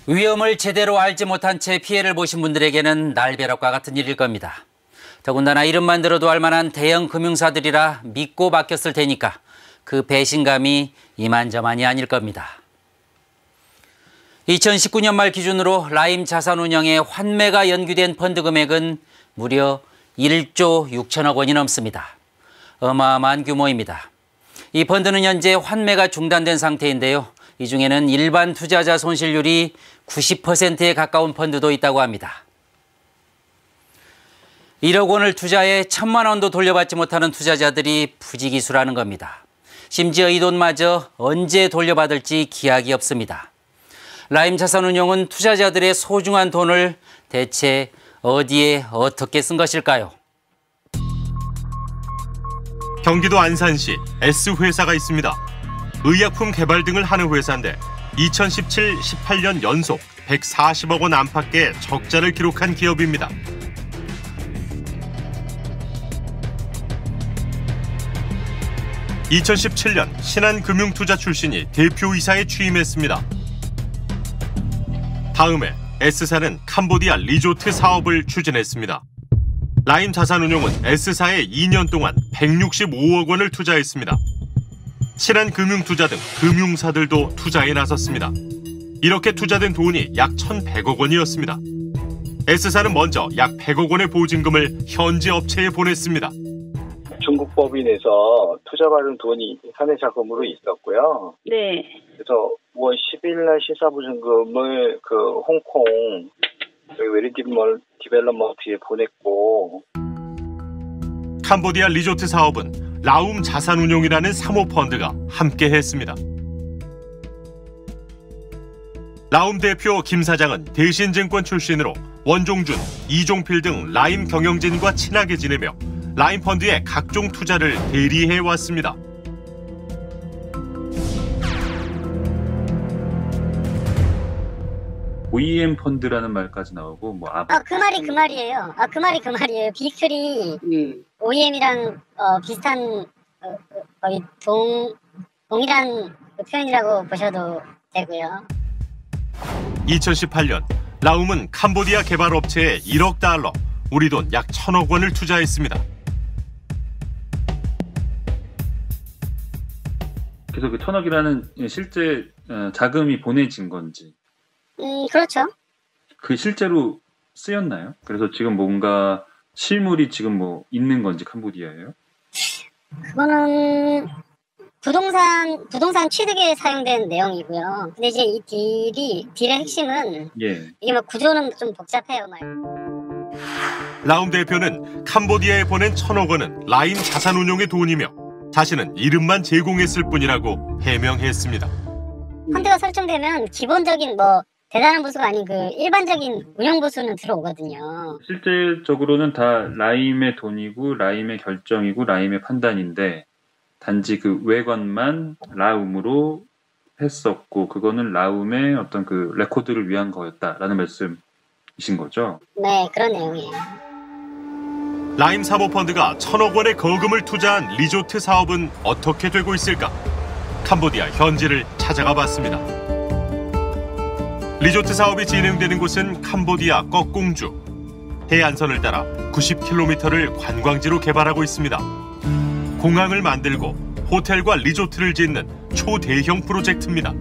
위험을 제대로 알지 못한 채 피해를 보신 분들에게는 날벼락과 같은 일일 겁니다. 더군다나 이름만 들어도 알만한 대형 금융사들이라 믿고 맡겼을 테니까 그 배신감이 이만저만이 아닐 겁니다. 2019년 말 기준으로 라임 자산운용의 환매가 연기된 펀드 금액은 무려 1조 6천억 원이 넘습니다. 어마어마한 규모입니다. 이 펀드는 현재 환매가 중단된 상태인데요. 이 중에는 일반 투자자 손실률이 90%에 가까운 펀드도 있다고 합니다. 1억 원을 투자해 1,000만 원도 돌려받지 못하는 투자자들이 부지기수라는 겁니다. 심지어 이 돈마저 언제 돌려받을지 기약이 없습니다. 라임 자산운용은 투자자들의 소중한 돈을 대체 어디에 어떻게 쓴 것일까요? 경기도 안산시 S회사가 있습니다. 의약품 개발 등을 하는 회사인데 2017-18년 연속 140억 원 안팎의 적자를 기록한 기업입니다. (2017년) 신한금융투자 출신이 대표이사에 취임했습니다. 다음해 S사는 캄보디아 리조트 사업을 추진했습니다. 라임 자산운용은 S사에 2년 동안 165억 원을 투자했습니다. 신한금융투자 등 금융사들도 투자에 나섰습니다. 이렇게 투자된 돈이 약 1,100억 원이었습니다. S사는 먼저 약 100억 원의 보증금을 현지 업체에 보냈습니다. 중국 법인에서 투자받은 돈이 사내 자금으로 있었고요. 네. 그래서 5월 10일 날 시사보증금을 홍콩 웨리딥 디벨롭먼트에 보냈고. 캄보디아 리조트 사업은 라움 자산운용이라는 사모펀드가 함께 했습니다. 라움 대표 김 사장은 대신증권 출신으로 원종준, 이종필 등 라임 경영진과 친하게 지내며 라임 펀드의 각종 투자를 대리해 왔습니다. OEM 펀드라는 말까지 나오고 그 말이에요. 그 말이에요. 비클이 OEM이랑 비슷한 거의 동일한 표현이라고 보셔도 되고요. 2018년 라움은 캄보디아 개발업체에 1억 달러, 우리 돈 약 1,000억 원을 투자했습니다. 그래서 그 1,000억이라는 실제 자금이 보내진 건지. 그렇죠. 그 실제로 쓰였나요? 그래서 지금 뭔가 실물이 지금 있는 건지 캄보디아예요? 그거는 부동산 취득에 사용된 내용이고요. 근데 이제 이 딜의 핵심은 이게 구조는 좀 복잡해요. 라움 대표는 캄보디아에 보낸 1,000억 원은 라임 자산운용의 돈이며 자신은 이름만 제공했을 뿐이라고 해명했습니다. 펀드가 설정되면 기본적인 대단한 보수가 아닌 일반적인 운영 보수는 들어오거든요. 실질적으로는 다 라임의 돈이고 라임의 결정이고 라임의 판단인데 단지 그 외관만 라움으로 했었고 그거는 라움의 어떤 그 레코드를 위한 거였다라는 말씀이신 거죠? 네, 그런 내용이에요. 라임 사모펀드가 1,000억 원의 거금을 투자한 리조트 사업은 어떻게 되고 있을까? 캄보디아 현지를 찾아가 봤습니다. 리조트 사업이 진행되는 곳은 캄보디아 꺽공주. 해안선을 따라 90km를 관광지로 개발하고 있습니다. 공항을 만들고 호텔과 리조트를 짓는 초대형 프로젝트입니다.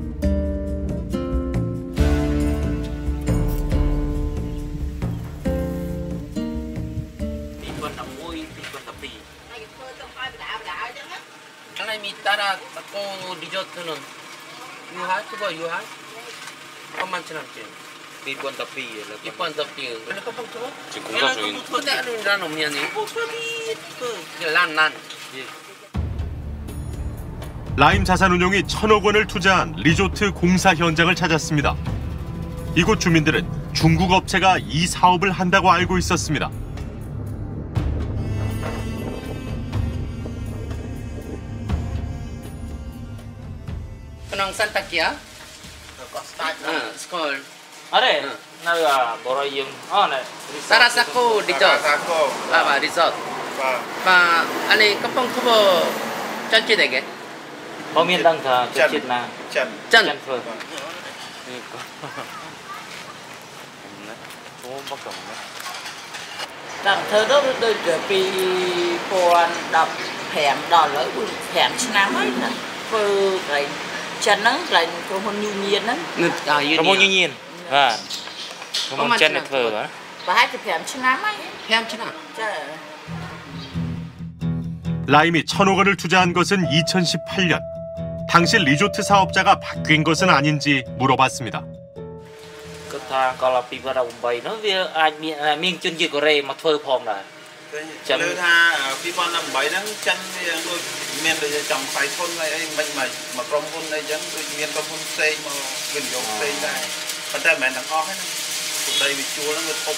지금 공사 중인. 라임 자산운용이 1,000억 원을 투자한 리조트 공사 현장을 찾았습니다. 이곳 주민들은 중국 업체가 이 사업을 한다고 알고 있었습니다. Nông xanh tắc kia. Skol. Are, naga borayum. Ne. Sarasako resort. Resort. Ali kapong tubo chanchi dege. Bomin dang tha chit na. Chan. 그니까. 없네. 조금밖에 없네. Đằng thơ đó tôi trở vì con đọc hẻm đỏ lỡ hẻm năm ấy nè. Vừa cái chân nó lại có hôn nhu nhiên á. Có môn nhiên. Và có môn chân được phở á. Và hai cái hẻm năm ấy. hẻm 지나. 라임이 1,000억 원을 투자한 것은 2018년. 당시 리조트 사업자가 바뀐 것은 아닌지 물어봤습니다. Cứ thang còn là pin vào đầu bầy nó vì ai miếng chân gì của rê mà thưa phòng là. Chân lưu tha pin vào năm bầy nó chân đôi miền để trồng phải thôn này mình mà trong thôn này giống đôi miền trong thôn xây mà gần giống xây này. Còn tại mẹ thằng con hết. đây bị chua nó 통.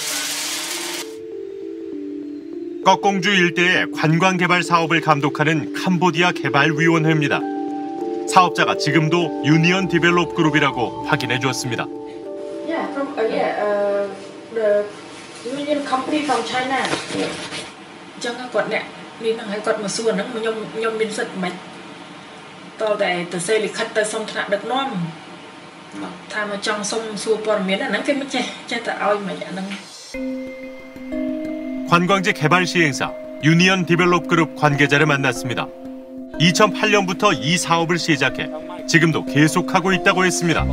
꺽공주 일대의 관광개발 사업을 감독하는 캄보디아 개발위원회입니다. 사업자가 지금도 유니언 디벨롭 그룹이라고 확인해 주었습니다. Yeah, the Union Company from China. Chẳng có nè, nên là có một số nó nhom biên dịch mà tao để từ xây lịch khách tới xong thằng được non. Tham mà trong sông xua bờ miền là nó cái mấy che ta ao mà vậy nó. 관광지 개발 시행사 유니언 디벨롭 그룹 관계자를 만났습니다. 2008년부터 이 사업을 시작해 지금도 계속하고 있다고 했습니다.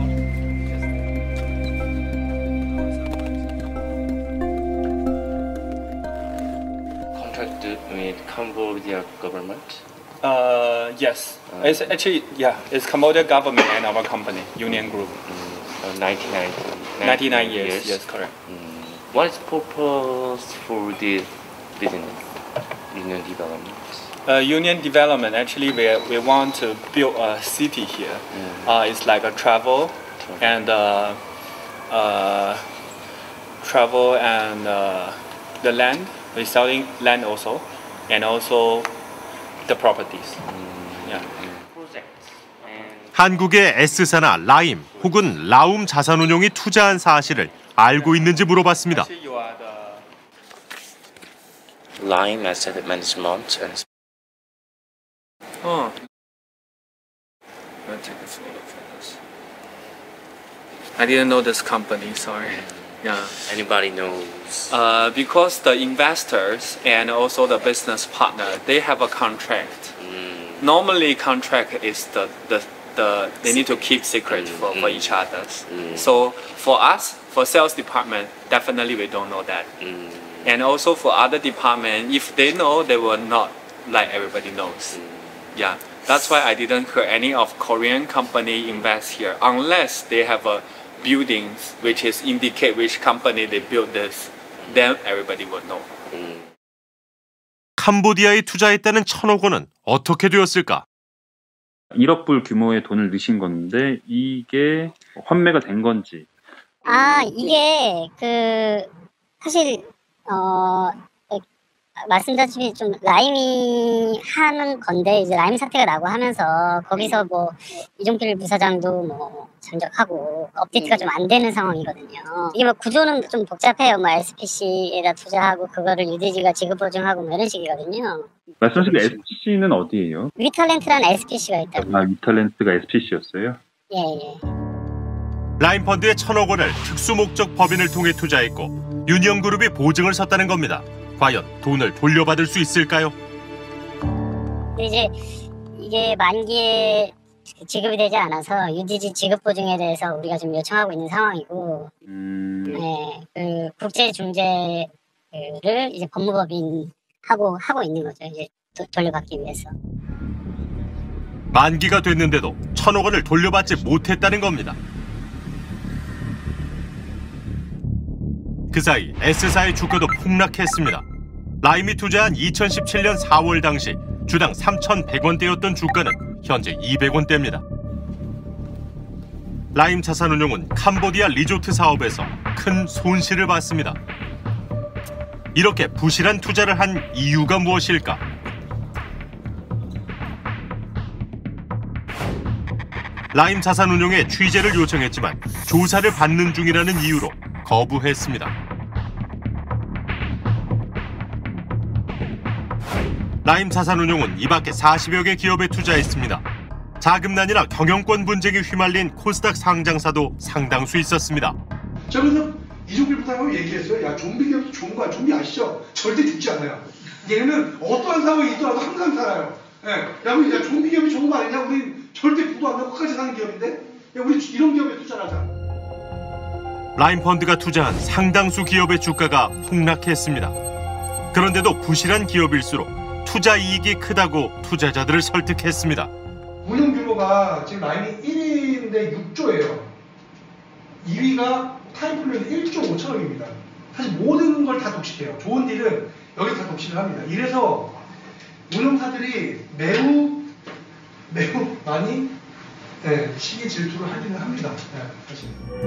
Contract with Cambodia government? Yes. It's actually, it's Cambodia government and our company, Union Group. 99 years. Yes, correct. What is purpose for this business, Union Development? Union Development, actually, we want to build a city here. It's like a travel and the land. We're selling land also, and also the properties. 한국의 S사나 라임 혹은 라움 자산운용이 투자한 사실을 알고 있는지 물어봤습니다. Lime Asset Management and I'll take a photo for this. I didn't know this company, sorry. Yeah. Anybody knows? Because the investors and also the business partner, they have a contract. Normally, contract is they need to keep secret for each other. So for us, for sales department, definitely we don't know that. And also for other department, if they know, they will not like everybody knows. Yeah, that's why I didn't hear any of Korean company invest here unless they have a buildings which is indicate which company they built this. Then everybody will know. 캄보디아에 투자했다는 1,000억 원은 어떻게 되었을까? 1억 불 규모의 돈을 넣으신 건데 이게 환매가 된 건지. 이게 사실 말씀드렸다시피 좀 라임이 하는 건데 이제 라임 사태가 나고 하면서 거기서 뭐 이종필 부사장도 뭐 전적하고 업데이트가 좀 안 되는 상황이거든요. 이게 뭐 구조는 좀 복잡해요. 뭐 SPC에다 투자하고 그거를 UDG가 지급 보증하고 뭐 이런 식이거든요. 말씀하신 SPC는 어디예요? 위탈렌트라는 SPC가 있다고. 위탈렌트가 SPC였어요? 예. 라임 펀드의 1,000억 원을 특수목적 법인을 통해 투자했고 유니언그룹이 보증을 섰다는 겁니다. 과연 돈을 돌려받을 수 있을까요? 근데 이제 이게 만기에 지급이 되지 않아서 UDG 지급 보증에 대해서 우리가 좀 요청하고 있는 상황이고, 그 국제 중재를 이제 법무법인 하고 있는 거죠. 이제 돌려받기 위해서. 만기가 됐는데도 1,000억 원을 돌려받지 못했다는 겁니다. 그 사이 S사의 주가도 폭락했습니다. 라임이 투자한 2017년 4월 당시 주당 3,100원대였던 주가는 현재 200원대입니다. 라임 자산운용은 캄보디아 리조트 사업에서 큰 손실을 봤습니다. 이렇게 부실한 투자를 한 이유가 무엇일까? 라임 자산운용에 취재를 요청했지만 조사를 받는 중이라는 이유로 거부했습니다. 라임 자산운용은 이 밖에 40여 개 기업에 투자했습니다. 자금난이나 경영권 분쟁에 휘말린 코스닥 상장사도 상당수 있었습니다. 저는 이종필 부장하고 얘기했어요. 야, 좀비 기업도 좋은 거야. 좀비 아시죠? 절대 죽지 않아요. 얘는 어떠한 상황이 있더라도 항상 살아요. 예. 야, 우리 좀비 기업이 좋은 거 아니냐? 우리 절대 부도 안 나고 끝까지 사는 기업인데? 야, 우리 이런 기업에 투자를 하자. 라임펀드가 투자한 상당수 기업의 주가가 폭락했습니다. 그런데도 부실한 기업일수록 투자 이익이 크다고 투자자들을 설득했습니다. 운용 규모가 지금 라임이 1위인데 6조예요. 2위가 타이플루는 1조 5천억입니다. 사실 모든 걸 다 독식해요. 좋은 딜은 여기서 다 독식을 합니다. 이래서 운용사들이 매우 많이 시기 질투를 하기는 합니다. 사실.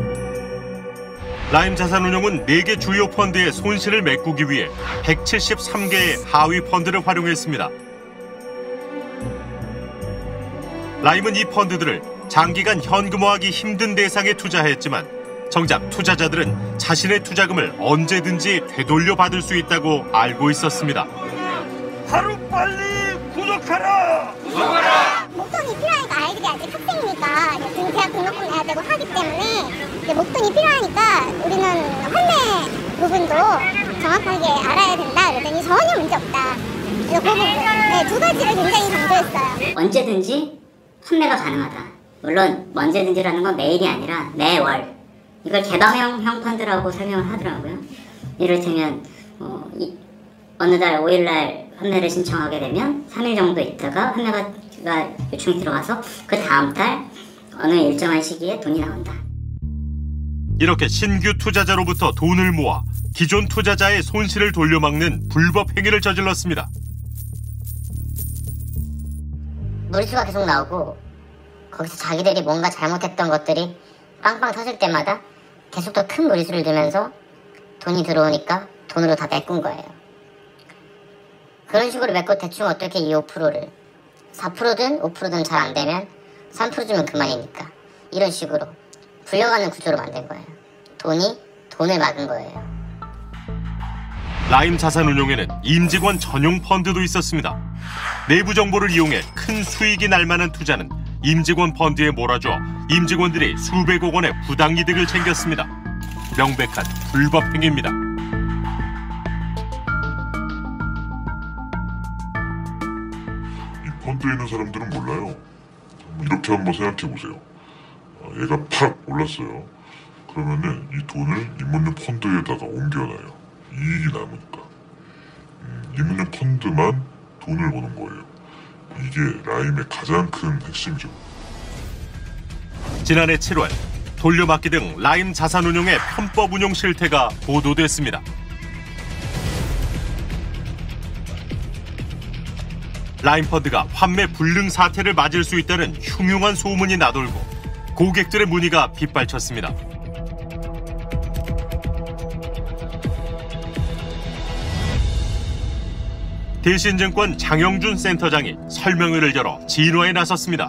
라임 자산운용은 4개 주요 펀드의 손실을 메꾸기 위해 173개의 하위 펀드를 활용했습니다. 라임은 이 펀드들을 장기간 현금화하기 힘든 대상에 투자했지만 정작 투자자들은 자신의 투자금을 언제든지 되돌려 받을 수 있다고 알고 있었습니다. 하루빨리 구독하라! 목돈이 필요하니까 아이들이 아직 학생이니까 대학 등록금 내야 되고 하기 때문에 목돈이 필요하니까 우리는 환매 부분도 정확하게 알아야 된다 그랬더니 전혀 문제 없다. 그래서 그 부분, 두 가지를 굉장히 강조했어요. 언제든지 판매가 가능하다. 물론 언제든지라는 건 매일이 아니라 매월. 이걸 개방형 펀드라고 설명을 하더라고요. 이를테면 어느 달 5일날 판매를 신청하게 되면 3일 정도 있다가 판매가 요청이 들어와서 그 다음 달 어느 일정한 시기에 돈이 나온다. 이렇게 신규 투자자로부터 돈을 모아 기존 투자자의 손실을 돌려막는 불법 행위를 저질렀습니다. 무리수가 계속 나오고 거기서 자기들이 뭔가 잘못했던 것들이 빵빵 터질 때마다 계속 더 큰 무리수를 두면서 돈이 들어오니까 돈으로 다 메꾼 거예요. 그런 식으로 메꿔 대충 어떻게 이 5%를 4%든 5%든 잘 안 되면 3% 주면 그만이니까 이런 식으로 불려가는 구조로 만든 거예요. 돈을 막은 거예요. 라임 자산운용에는 임직원 전용 펀드도 있었습니다. 내부 정보를 이용해 큰 수익이 날 만한 투자는 임직원 펀드에 몰아줘 임직원들이 수백억 원의 부당이득을 챙겼습니다. 명백한 불법 행위입니다. 이 펀드에 있는 사람들은 몰라요. 이렇게 한번 생각해 보세요. 얘가 팍 올랐어요. 그러면은 이 돈을 임원용 펀드에다가 옮겨놔요. 이익이 남으니까. 임원용 펀드만 돈을 버는 거예요. 이게 라임의 가장 큰 핵심이죠. 지난해 7월 돌려막기 등 라임 자산운용의 편법 운용 실태가 보도됐습니다. 라임 펀드가 환매 불능 사태를 맞을 수 있다는 흉흉한 소문이 나돌고 고객들의 문의가 빗발쳤습니다. 대신증권 장영준 센터장이 설명회를 열어 진화에 나섰습니다.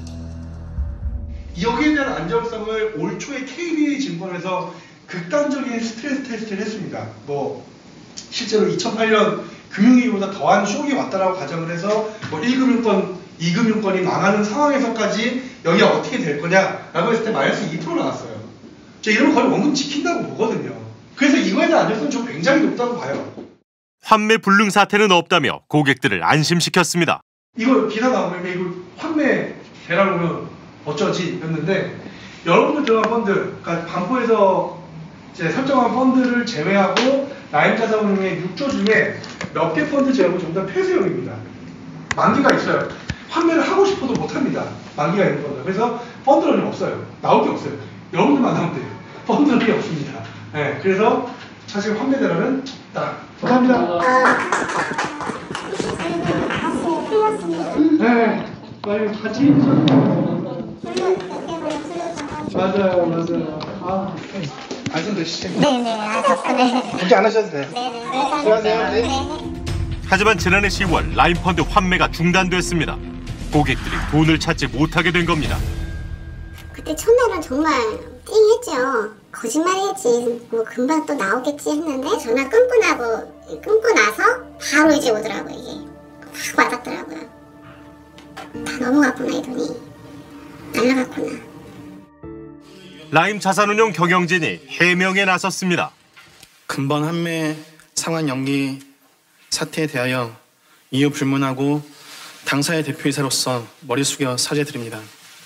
여기에 대한 안정성을 올 초에 KB증권에서 극단적인 스트레스 테스트를 했습니다. 실제로 2008년 금융위기보다 더한 쇼크가 왔다라고 가정을 해서 1금융권, 2금융권이 망하는 상황에서까지 여기가 어떻게 될 거냐라고 했을 때 마이너스 2% 나왔어요. 이러면 거의 원금 지킨다고 보거든요. 그래서 이거에 대한 안정성은 좀 굉장히 높다고 봐요. 환매 불능 사태는 없다며 고객들을 안심시켰습니다. 이거 기사 나오면 이거 환매 대란으로 어쩌지 였는데 여러분들 들어간 펀드, 그러니까 반포에서 설정한 펀드를 제외하고 라임 자산운용의 6조 중에 몇 개 펀드 제외하고 전부 다 폐쇄형입니다. 만기가 있어요. 환매를 하고 싶어도 못합니다. 만기가 있는 펀드. 그래서 펀드론이 없어요. 나올 게 없어요. 여러분들만 나오면 돼요. 펀드론이 없습니다. 네, 그래서 사실 환매 대란은 없다. 감사합니다. 네, 같이 맞아요. 안전되시죠? 네네, 덕분에. 걱정 안 하셔도 돼요. 네네, 수고하세요. 네. 하지만 지난해 10월 라임 펀드 환매가 중단됐습니다. 고객들이 돈을 찾지 못하게 된 겁니다. 그때 첫날은 정말 띵했죠. 거짓말이겠지. 금방 또 나오겠지 했는데 전화 끊고 나서 바로 이제 오더라고요. 이게 확 와닿더라고요. 다 넘어갔구나 이 돈이. 날라갔구나. 라임 자산운용 경영진이 해명에 나섰습니다. 근본 환매 상환 연기 사태에 대하여 이유 불문하고 당사의 대표이사로서 머리 숙여 사죄드립니다.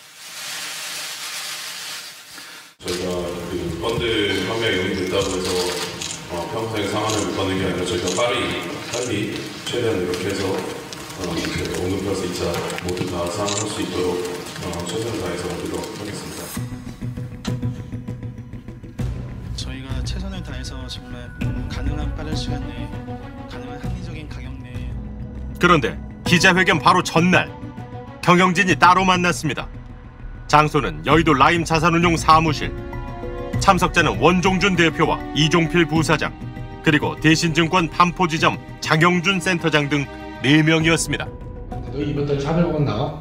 저희가 그 펀드 판매가 용인됐다고 해서 평생 상환을 못 받는 게 아니라 저희가 빨리 최대한 이렇게 해서 원금 플러스 2차 모두 다 상환할 수 있도록 최선을 다해서 하도록 하겠습니다. 저희가 최선을 다해서 정말 가능한 빠른 시간 내에 가능한 합리적인 가격 내에. 그런데 기자회견 바로 전날 경영진이 따로 만났습니다. 장소는 여의도 라임 자산운용 사무실. 참석자는 원종준 대표와 이종필 부사장, 그리고 대신증권 반포지점 장영준 센터장 등 4명이었습니다. 너 이번 달에 400억 원 나와?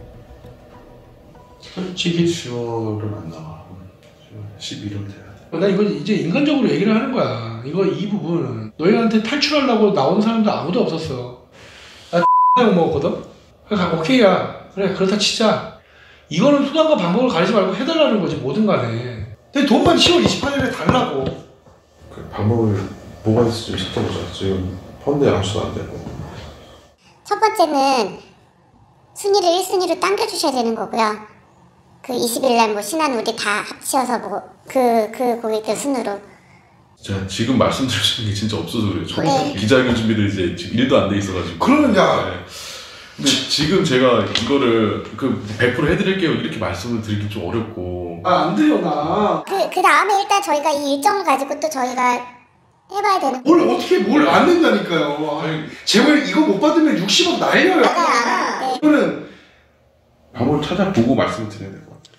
솔직히 10월은 안 나와. 11월 돼야 돼. 나 이거 이제 인간적으로 얘기를 하는 거야. 이거 이 부분 너희한테 탈출하려고 나온 사람도 아무도 없었어. 나 X 먹었거든? 그래 오케이야. 그래 그렇다 치자. 이거는 수단과 방법을 가리지 말고 해달라는 거지 뭐든 간에. 근데 돈만 10월 28일에 달라고. 그 방법을 뭐가 있을지 좀 찾아보자. 지금 펀드 양수도 안 되고. 첫 번째는 순위를 1순위로 당겨주셔야 되는 거고요. 그 20일날 뭐 신한 우리 다 합치어서 뭐 그 고객들 순으로. 제가 지금 말씀드리는 게 진짜 없어서 그래요. 저 기자회견 준비를 이제 지금 1도 안 돼 있어가지고. 그러면 야. 네. 근데 지금 제가 이거를 100% 해드릴게요 이렇게 말씀을 드리기 좀 어렵고. 안 돼요 나. 그 다음에 일단 저희가 이 일정을 가지고 또 저희가 해봐야 되는. 뭘 안 된다니까요. 아니, 제발 이거 못 받으면 60억 날려요. 네. 이거는 방법을 찾아보고 말씀을 드려야 될 것 같아요.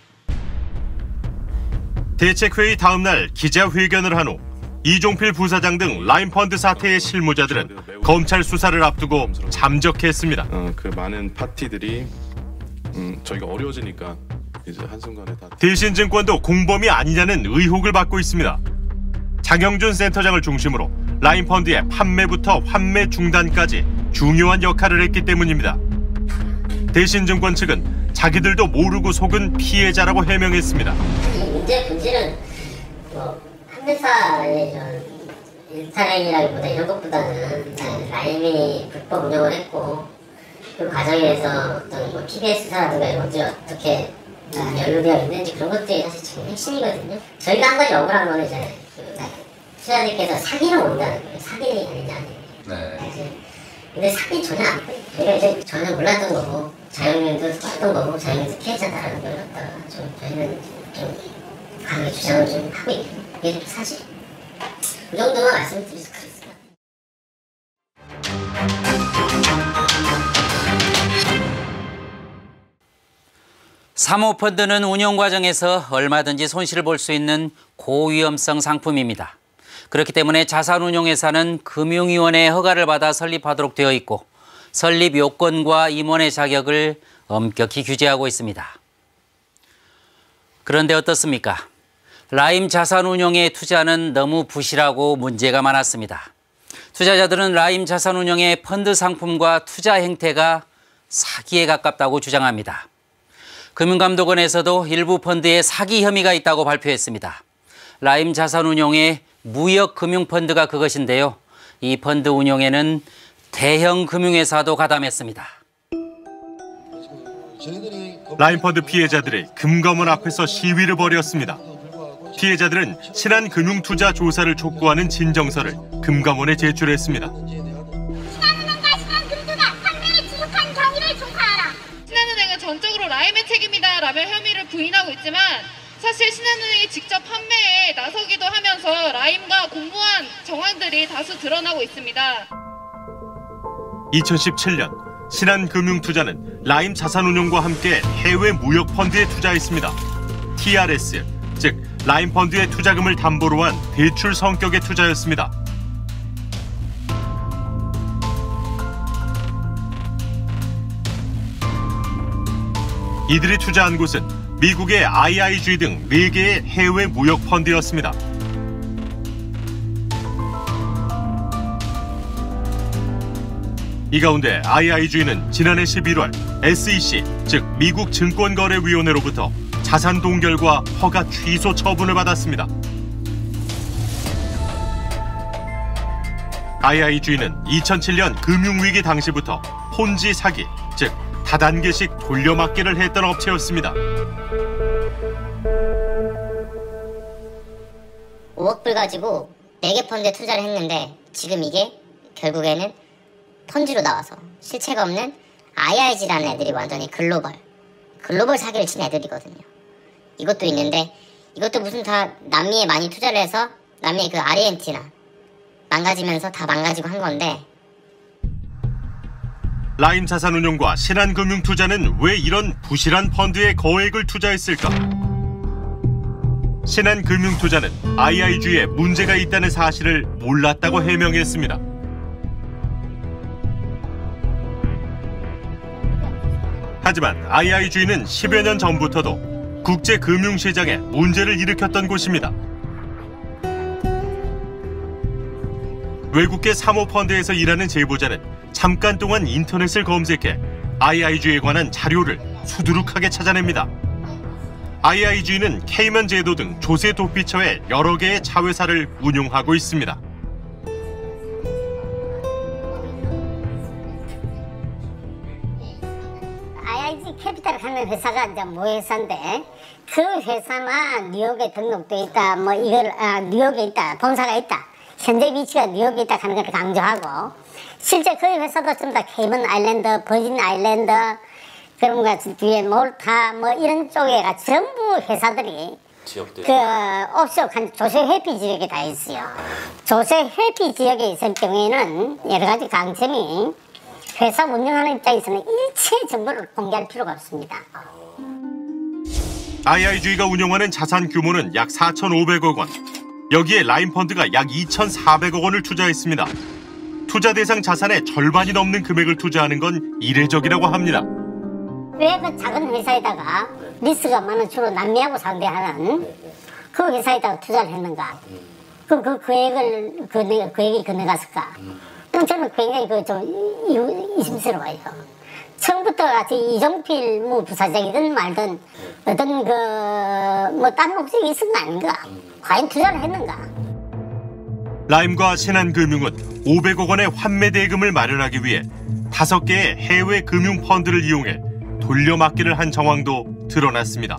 대책회의 다음 날 기자회견을 한 후 이종필 부사장 등 라임펀드 사태의 실무자들은 검찰 수사를 앞두고 잠적했습니다. 그 많은 파티들이 저희가 어려워지니까 이제 한순간에 다. 대신증권도 공범이 아니냐는 의혹을 받고 있습니다. 장영준 센터장을 중심으로 라임펀드의 판매부터 환매 중단까지 중요한 역할을 했기 때문입니다. 대신증권 측은 자기들도 모르고 속은 피해자라고 해명했습니다. 문제의 본질은 판매사의 일탈행위라기보다 이런 것보다는 라임이 불법 운영을 했고 그 과정에서 어떤 뭐 PBS 수사라든가 이런 것들이 어떻게 연루되어 있는지 그런 것들이 사실 지금 핵심이거든요. 저희가 한 가지 억울한 거는 이제 투자자들께서 사기로 온다는 거예요. 사기 아니냐. 네. 근데 사기 전혀 안 돼요. 저희가 이제 전혀 몰랐던 거고 자영민도 했던 거고 자영민도 피해자다라는 걸 갖다가 좀 저희는 좀 강하게 주장을 좀 하고 있는 이게 좀 사실. 그 정도만 말씀드리서 그렇습니다. 사모펀드는 운영 과정에서 얼마든지 손실을 볼 수 있는 고위험성 상품입니다. 그렇기 때문에 자산운용회사는 금융위원회의 허가를 받아 설립하도록 되어 있고 설립 요건과 임원의 자격을 엄격히 규제하고 있습니다. 그런데 어떻습니까? 라임 자산운용의 투자는 너무 부실하고 문제가 많았습니다. 투자자들은 라임 자산운용의 펀드 상품과 투자 행태가 사기에 가깝다고 주장합니다. 금융감독원에서도 일부 펀드에 사기 혐의가 있다고 발표했습니다. 라임 자산운용의 무역금융펀드가 그것인데요. 이 펀드 운용에는 대형 금융회사도 가담했습니다. 라임펀드 피해자들이 금감원 앞에서 시위를 벌였습니다. 피해자들은 신한금융투자 조사를 촉구하는 진정서를 금감원에 제출했습니다. 신한은행과 신한금투가 판매를 지속한 경위를 조사하라. 신한은행은 전적으로 라임의 책임이다 라며 혐의를 부인하고 있지만 사실 신한은행이 직접 판매에 나서기도 하면서 라임과 공모한 정황들이 다수 드러나고 있습니다. 2017년 신한금융투자는 라임 자산운용과 함께 해외 무역펀드에 투자했습니다. TRS, 즉 라임펀드의 투자금을 담보로 한 대출 성격의 투자였습니다. 이들이 투자한 곳은 미국의 IIG 등 4개의 해외 무역펀드였습니다. 이 가운데 IIG는 지난해 11월 SEC, 즉 미국 증권거래위원회로부터 자산 동결과 허가 취소 처분을 받았습니다. IIG는 2007년 금융위기 당시부터 폰지 사기, 즉 다단계식 돌려막기를 했던 업체였습니다. 5억 불 가지고 4개 펀드에 투자를 했는데 지금 이게 결국에는 펀지로 나와서 실체가 없는 IIG라는 애들이 완전히 글로벌 사기를 친 애들이거든요. 이것도 있는데 이것도 무슨 다 남미에 많이 투자를 해서 남미의 그 아르헨티나 망가지면서 다 망가지고 한 건데. 라임 자산운용과 신한금융투자는 왜 이런 부실한 펀드에 거액을 투자했을까? 신한금융투자는 IIG에 문제가 있다는 사실을 몰랐다고 해명했습니다. 하지만 IIG는 10여 년 전부터도 국제금융시장에 문제를 일으켰던 곳입니다. 외국계 사모펀드에서 일하는 제보자는 잠깐 동안 인터넷을 검색해 IIG에 관한 자료를 수두룩하게 찾아냅니다. IIG는 케이먼 제도 등 조세 도피처의 여러 개의 자회사를 운용하고 있습니다. IIG 캐피탈 하는 회사가 이제 모회사인데 그 회사만 뉴욕에 등록돼 있다, 뭐 이걸 뉴욕에 있다, 본사가 있다, 현재 위치가 뉴욕에 있다 하는 걸 강조하고 실제 그 회사도 전부 다 케이먼 아일랜드, 버진 아일랜드 그런 거 뒤에 몰타 뭐 이런 쪽에가 전부 회사들이 그 옵쇼 조세 회피 지역에 다 있어요. 조세 회피 지역에 있을 경우에는 여러 가지 강점이 회사 운영하는 입장에서는 일체 정보를 공개할 필요가 없습니다. IIG가 운영하는 자산 규모는 약 4,500억 원. 여기에 라임펀드가 약 2,400억 원을 투자했습니다. 투자 대상 자산의 절반이 넘는 금액을 투자하는 건 이례적이라고 합니다. 왜 그 작은 회사에다가 리스크가 많은 주로 남미하고 상대하는 그 회사에다가 투자를 했는가? 그럼 그 계획이 건너갔을까? 그럼 저는 굉장히 좀 의심스러워요. 처음부터 같이 이종필 부사장이든 말든 어떤 다른 목적이 있은 거 아닌가? 과연 투자를 했는가? 라임과 신한금융은 500억 원의 환매 대금을 마련하기 위해 5개의 해외 금융 펀드를 이용해 돌려막기를 한 정황도 드러났습니다.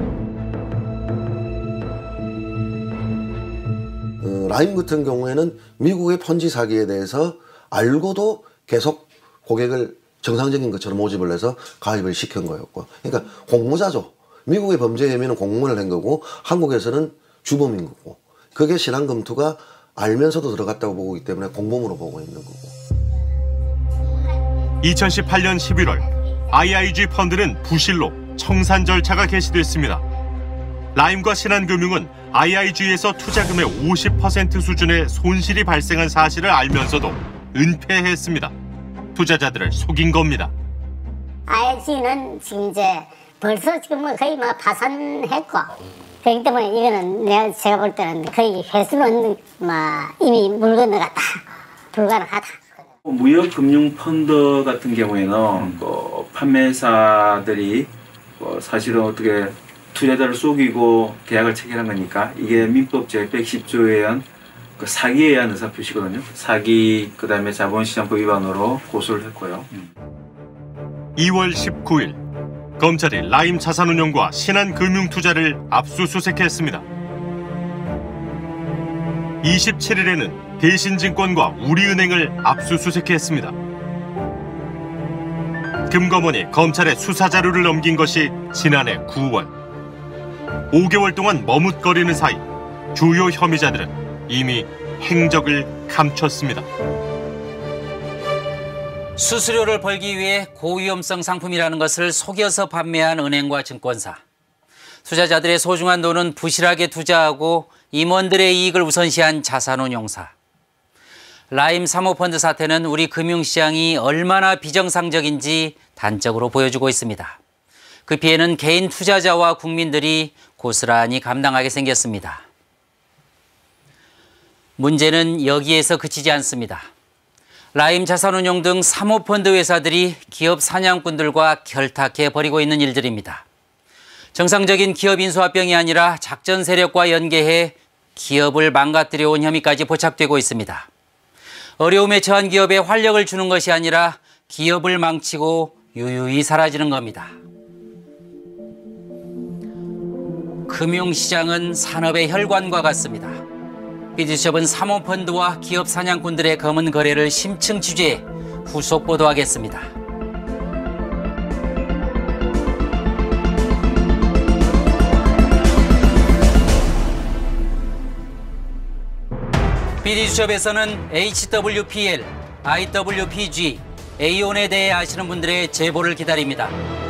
라임 같은 경우에는 미국의 펀지 사기에 대해서 알고도 계속 고객을 정상적인 것처럼 모집을 해서 가입을 시킨 거였고, 그러니까 공모자죠. 미국의 범죄 혐의는 공모를 한 거고 한국에서는 주범인 거고, 그게 신한금투가 알면서도 들어갔다고 보고 있기 때문에 공범으로 보고 있는 거고. 2018년 11월 IIG 펀드는 부실로 청산 절차가 개시됐습니다. 라임과 신한금융은 IIG에서 투자금의 50% 수준의 손실이 발생한 사실을 알면서도 은폐했습니다. 투자자들을 속인 겁니다. IIG는 지금 이제 벌써 지금 거의 파산했고, 그렇기 때문에 이거는 제가 볼 때는 거의 회수는 이미 물 건너갔다, 불가능하다. 무역금융펀드 같은 경우에는 판매사들이 사실은 어떻게 투자자를 속이고 계약을 체결한 거니까 이게 민법 제110조에 의한 사기에 의한 의사표시거든요. 사기, 그 다음에 자본시장법 위반으로 고소를 했고요. 2월 19일 검찰이 라임 자산운용과 신한금융투자를 압수수색했습니다. 27일에는 대신증권과 우리은행을 압수수색했습니다. 금감원이 검찰에 수사자료를 넘긴 것이 지난해 9월. 5개월 동안 머뭇거리는 사이 주요 혐의자들은 이미 행적을 감췄습니다. 수수료를 벌기 위해 고위험성 상품이라는 것을 속여서 판매한 은행과 증권사. 투자자들의 소중한 돈은 부실하게 투자하고 임원들의 이익을 우선시한 자산운용사. 라임 사모펀드 사태는 우리 금융시장이 얼마나 비정상적인지 단적으로 보여주고 있습니다. 그 피해는 개인 투자자와 국민들이 고스란히 감당하게 생겼습니다. 문제는 여기에서 그치지 않습니다. 라임 자산운용 등 사모펀드 회사들이 기업 사냥꾼들과 결탁해 벌이고 있는 일들입니다. 정상적인 기업 인수합병이 아니라 작전 세력과 연계해 기업을 망가뜨려 온 혐의까지 포착되고 있습니다. 어려움에 처한 기업에 활력을 주는 것이 아니라 기업을 망치고 유유히 사라지는 겁니다. 금융시장은 산업의 혈관과 같습니다. BD수첩은 사모펀드와 기업 사냥꾼들의 검은 거래를 심층 취재해 후속 보도하겠습니다. BD수첩에서는 HWPL, IWPG, A온에 대해 아시는 분들의 제보를 기다립니다.